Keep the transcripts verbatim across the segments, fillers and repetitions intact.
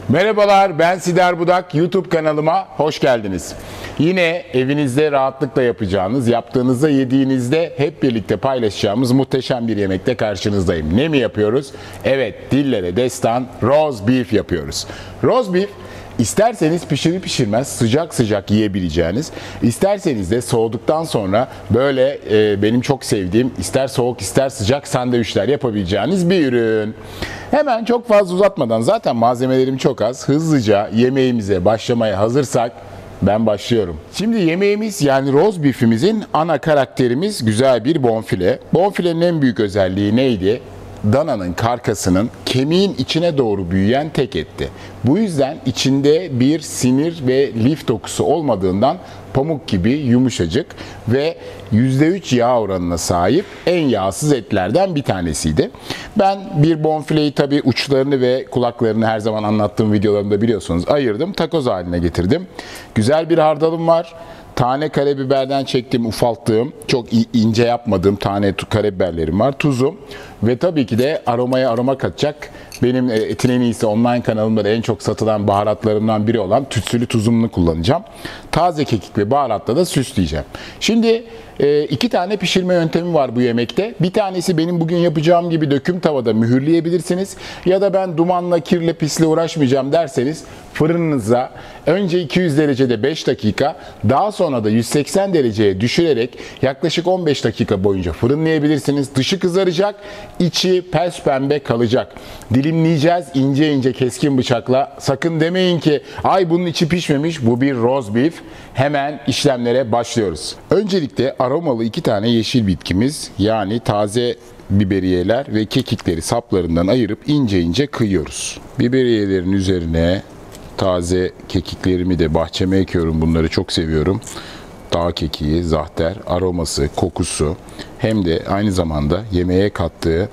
Merhabalar, ben Sider Budak. YouTube kanalıma hoş geldiniz. Yine evinizde rahatlıkla yapacağınız, yaptığınızda yediğinizde hep birlikte paylaşacağımız muhteşem bir yemekte karşınızdayım. Ne mi yapıyoruz? Evet, dillere destan roast beef yapıyoruz. Roast beef, İsterseniz pişirir pişirmez sıcak sıcak yiyebileceğiniz, isterseniz de soğuduktan sonra böyle e, benim çok sevdiğim ister soğuk ister sıcak sandviçler yapabileceğiniz bir ürün. Hemen çok fazla uzatmadan, zaten malzemelerim çok az, hızlıca yemeğimize başlamaya hazırsak ben başlıyorum. Şimdi yemeğimiz, yani roast beef'imizin ana karakterimiz güzel bir bonfile. Bonfilenin en büyük özelliği neydi? Dananın karkasının kemiğin içine doğru büyüyen tek etti. Bu yüzden içinde bir sinir ve lif dokusu olmadığından pamuk gibi yumuşacık ve yüzde üç yağ oranına sahip en yağsız etlerden bir tanesiydi. Ben bir bonfileyi tabii uçlarını ve kulaklarını her zaman anlattığım videolarımda biliyorsunuz ayırdım. Takoz haline getirdim. Güzel bir hardalım var. Tane karabiberden çektiğim, ufalttığım, çok ince yapmadığım tane karabiberlerim var. Tuzum ve tabii ki de aromaya aroma katacak benim Etin En İyisi online kanalımda da en çok satılan baharatlarımdan biri olan tütsülü tuzumunu kullanacağım. Taze kekik ve baharatla da süsleyeceğim. Şimdi iki tane pişirme yöntemi var bu yemekte. Bir tanesi benim bugün yapacağım gibi döküm tavada mühürleyebilirsiniz. Ya da ben dumanla, kirle, pisle uğraşmayacağım derseniz fırınınıza önce iki yüz derecede beş dakika, daha sonra da yüz seksen dereceye düşürerek yaklaşık on beş dakika boyunca fırınlayabilirsiniz. Dışı kızaracak, içi pes pembe kalacak. Dilimleyeceğiz ince ince keskin bıçakla. Sakın demeyin ki ay bunun içi pişmemiş, bu bir roast beef. Hemen işlemlere başlıyoruz. Öncelikle aromalı iki tane yeşil bitkimiz, yani taze biberiyeler ve kekikleri saplarından ayırıp ince ince kıyıyoruz. Biberiyelerin üzerine taze kekiklerimi de bahçeme ekiyorum. Bunları çok seviyorum. Dağ kekiği, zahter, aroması, kokusu hem de aynı zamanda yemeğe kattığı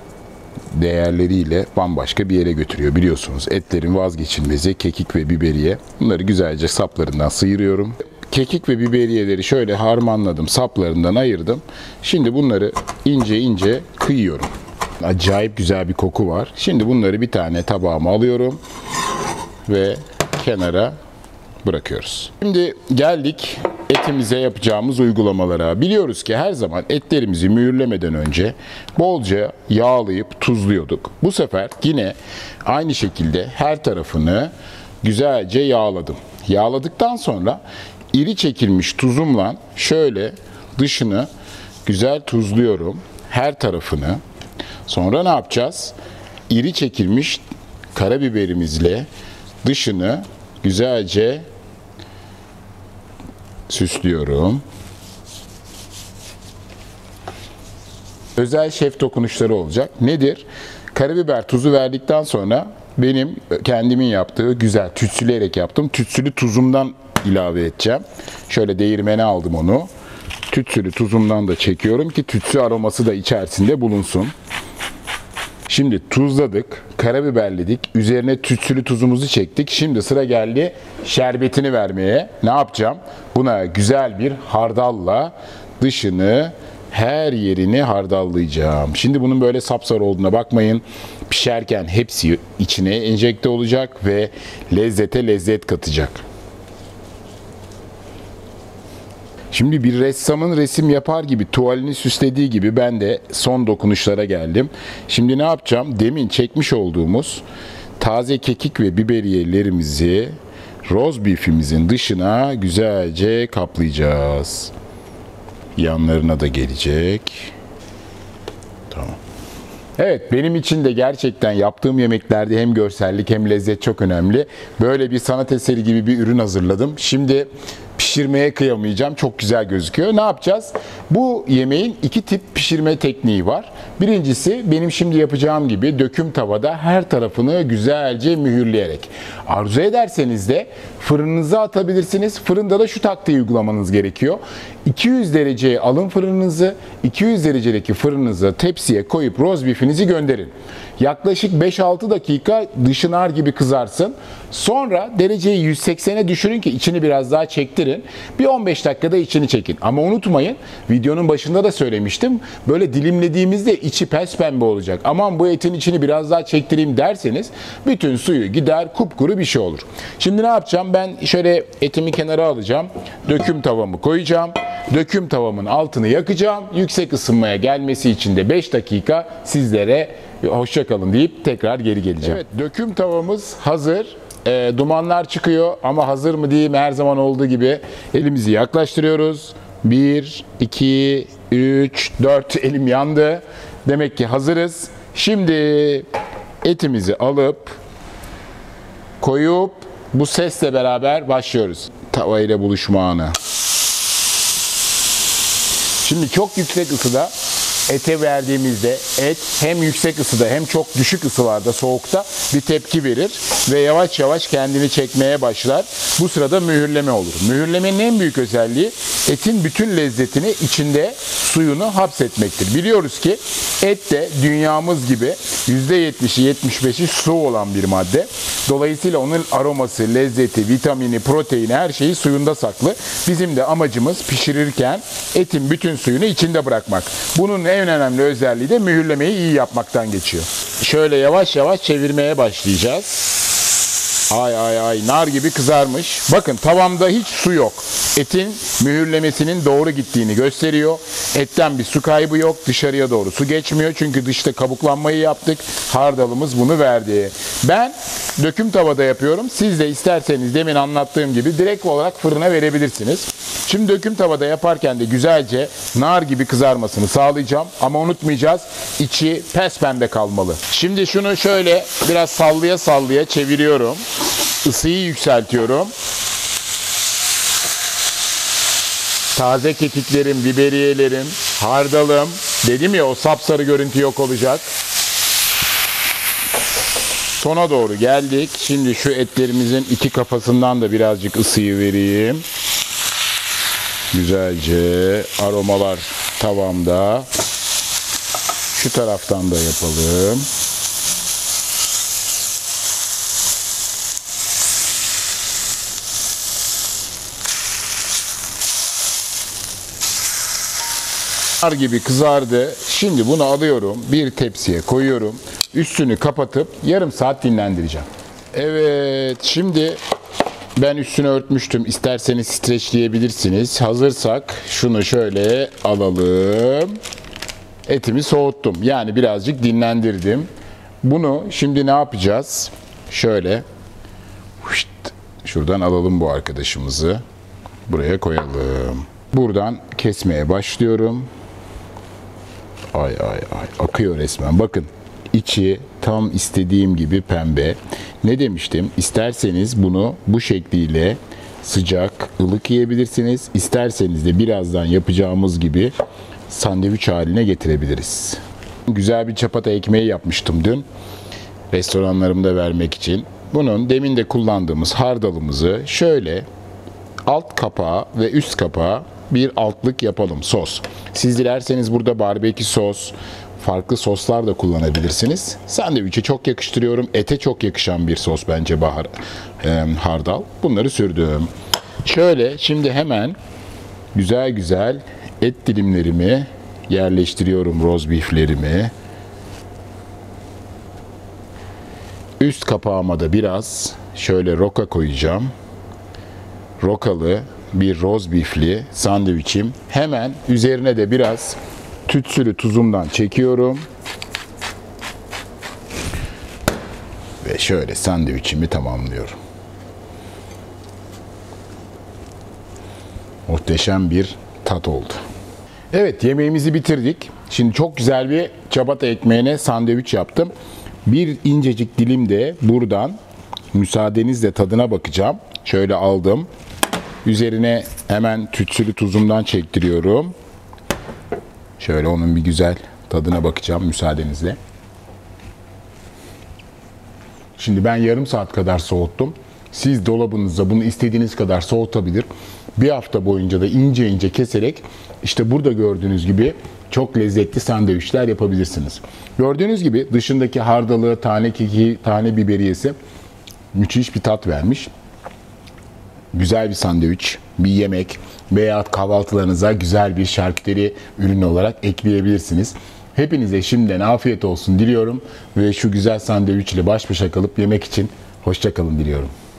değerleriyle bambaşka bir yere götürüyor. Biliyorsunuz etlerin vazgeçilmezi kekik ve biberiye. Bunları güzelce saplarından sıyırıyorum. Kekik ve biberiyeleri şöyle harmanladım, saplarından ayırdım. Şimdi bunları ince ince kıyıyorum. Acayip güzel bir koku var. Şimdi bunları bir tane tabağıma alıyorum ve kenara bırakıyoruz. Şimdi geldik etimize yapacağımız uygulamalara. Biliyoruz ki her zaman etlerimizi mühürlemeden önce bolca yağlayıp tuzluyorduk. Bu sefer yine aynı şekilde her tarafını güzelce yağladım. Yağladıktan sonra iri çekilmiş tuzumla şöyle dışını güzel tuzluyorum. Her tarafını. Sonra ne yapacağız? İri çekilmiş karabiberimizle dışını güzelce süslüyorum. Özel şef dokunuşları olacak. Nedir? Karabiber tuzu verdikten sonra benim kendimin yaptığı güzel tütsüleyerek yaptım. Tütsülü tuzumdan ilave edeceğim. Şöyle değirmene aldım onu. Tütsülü tuzumdan da çekiyorum ki tütsü aroması da içerisinde bulunsun. Şimdi tuzladık, karabiberledik, üzerine tütsülü tuzumuzu çektik. Şimdi sıra geldi şerbetini vermeye. Ne yapacağım? Buna güzel bir hardalla dışını, her yerini hardallayacağım. Şimdi bunun böyle sapsarı olduğuna bakmayın. Pişerken hepsi içine enjekte olacak ve lezzete lezzet katacak. Şimdi bir ressamın resim yapar gibi, tuvalini süslediği gibi ben de son dokunuşlara geldim. Şimdi ne yapacağım? Demin çekmiş olduğumuz taze kekik ve biberiyelerimizi roast beef'imizin dışına güzelce kaplayacağız. Yanlarına da gelecek. Tamam. Evet, benim için de gerçekten yaptığım yemeklerde hem görsellik hem lezzet çok önemli. Böyle bir sanat eseri gibi bir ürün hazırladım. Şimdi pişirmeye kıyamayacağım. Çok güzel gözüküyor. Ne yapacağız? Bu yemeğin iki tip pişirme tekniği var. Birincisi benim şimdi yapacağım gibi döküm tavada her tarafını güzelce mühürleyerek. Arzu ederseniz de fırınınıza atabilirsiniz. Fırında da şu taktiği uygulamanız gerekiyor. iki yüz dereceye alın fırınınızı. iki yüz derecedeki fırınınıza tepsiye koyup roast beef'inizi gönderin. Yaklaşık beş altı dakika dışı nar gibi kızarsın. Sonra dereceyi yüz seksene düşürün ki içini biraz daha çektirin. Bir on beş dakikada içini çekin. Ama unutmayın, videonun başında da söylemiştim. Böyle dilimlediğimizde içi pembe olacak. Aman bu etin içini biraz daha çektireyim derseniz bütün suyu gider, kupkuru bir şey olur. Şimdi ne yapacağım? Ben şöyle etimi kenara alacağım. Döküm tavamı koyacağım. Döküm tavamın altını yakacağım. Yüksek ısınmaya gelmesi için de beş dakika sizlere hoşça kalın deyip tekrar geri geleceğim. Evet, döküm tavamız hazır. E, dumanlar çıkıyor ama hazır mı diyeyim, her zaman olduğu gibi elimizi yaklaştırıyoruz. bir, iki, üç, dört, elim yandı. Demek ki hazırız. Şimdi etimizi alıp koyup bu sesle beraber başlıyoruz. Tava ile buluşma anı. Şimdi çok yüksek ısıda ete verdiğimizde et hem yüksek ısıda hem çok düşük ısılarda, soğukta bir tepki verir ve yavaş yavaş kendini çekmeye başlar. Bu sırada mühürleme olur. Mühürlemenin en büyük özelliği etin bütün lezzetini içinde, suyunu hapsetmektir. Biliyoruz ki et de dünyamız gibi yüzde yetmişi yetmiş beşi su olan bir madde. Dolayısıyla onun aroması, lezzeti, vitamini, proteini, her şeyi suyunda saklı. Bizim de amacımız pişirirken etin bütün suyunu içinde bırakmak. Bunun en önemli özelliği de mühürlemeyi iyi yapmaktan geçiyor. Şöyle yavaş yavaş çevirmeye başlayacağız. Ay ay ay, nar gibi kızarmış. Bakın tavamda hiç su yok. Etin mühürlemesinin doğru gittiğini gösteriyor. Etten bir su kaybı yok. Dışarıya doğru su geçmiyor. Çünkü dışta kabuklanmayı yaptık. Hardalımız bunu verdi. Ben döküm tavada yapıyorum. Siz de isterseniz demin anlattığım gibi direkt olarak fırına verebilirsiniz. Şimdi döküm tavada yaparken de güzelce nar gibi kızarmasını sağlayacağım. Ama unutmayacağız, içi pembe kalmalı. Şimdi şunu şöyle biraz sallaya sallaya çeviriyorum. Isıyı yükseltiyorum. Taze kekiklerim, biberiyelerim, hardalım. Dedim ya, o sapsarı görüntü yok olacak. Sona doğru geldik. Şimdi şu etlerimizin iki kafasından da birazcık ısıyı vereyim. Güzelce aromalar tavamda. Şu taraftan da yapalım. Nar gibi kızardı. Şimdi bunu alıyorum, bir tepsiye koyuyorum. Üstünü kapatıp yarım saat dinlendireceğim. Evet, şimdi ben üstünü örtmüştüm. İsterseniz streçleyebilirsiniz. Hazırsak şunu şöyle alalım. Etimi soğuttum. Yani birazcık dinlendirdim. Bunu şimdi ne yapacağız? Şöyle şuradan alalım bu arkadaşımızı. Buraya koyalım. Buradan kesmeye başlıyorum. Ay ay ay, akıyor resmen. Bakın, içi tam istediğim gibi pembe. Ne demiştim? İsterseniz bunu bu şekliyle sıcak, ılık yiyebilirsiniz. İsterseniz de birazdan yapacağımız gibi sandviç haline getirebiliriz. Güzel bir çapata ekmeği yapmıştım dün. Restoranlarımda vermek için. Bunun demin de kullandığımız hardalımızı şöyle alt kapağı ve üst kapağı bir altlık yapalım, sos. Siz dilerseniz burada barbekü sos, farklı soslar da kullanabilirsiniz. Sandviçe çok yakıştırıyorum. Ete çok yakışan bir sos bence bahar, e, hardal. Bunları sürdüm. Şöyle şimdi hemen güzel güzel et dilimlerimi yerleştiriyorum, roast beef'lerimi. Üst kapağıma da biraz şöyle roka koyacağım. Rokalı bir roast beef'li sandviçim. Hemen üzerine de biraz tütsülü tuzumdan çekiyorum. Ve şöyle sandviçimi tamamlıyorum. Muhteşem bir tat oldu. Evet, yemeğimizi bitirdik. Şimdi çok güzel bir ciabatta ekmeğine sandviç yaptım. Bir incecik dilim de buradan müsaadenizle tadına bakacağım. Şöyle aldım. Üzerine hemen tütsülü tuzumdan çektiriyorum. Şöyle onun bir güzel tadına bakacağım müsaadenizle. Şimdi ben yarım saat kadar soğuttum. Siz dolabınızda bunu istediğiniz kadar soğutabilir. Bir hafta boyunca da ince ince keserek işte burada gördüğünüz gibi çok lezzetli sandviçler yapabilirsiniz. Gördüğünüz gibi dışındaki hardalı, tane keki, tane biberiyesi müthiş bir tat vermiş. Güzel bir sandviç, bir yemek veya kahvaltılarınıza güzel bir şarküteri ürünü olarak ekleyebilirsiniz. Hepinize şimdiden afiyet olsun diliyorum ve şu güzel sandviç ile baş başa kalıp yemek için hoşça kalın diliyorum.